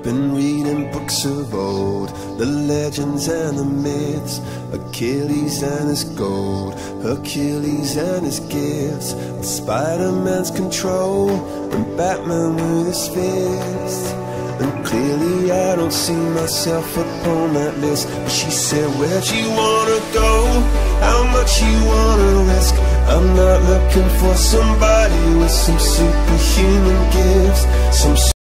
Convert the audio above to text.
Been reading books of old, the legends and the myths, Achilles and his gold, Hercules and his gifts, Spider-Man's control, and Batman with his fists. And clearly I don't see myself upon that list. But she said, where'd you wanna go? How much you wanna risk? I'm not looking for somebody with some superhuman gifts, some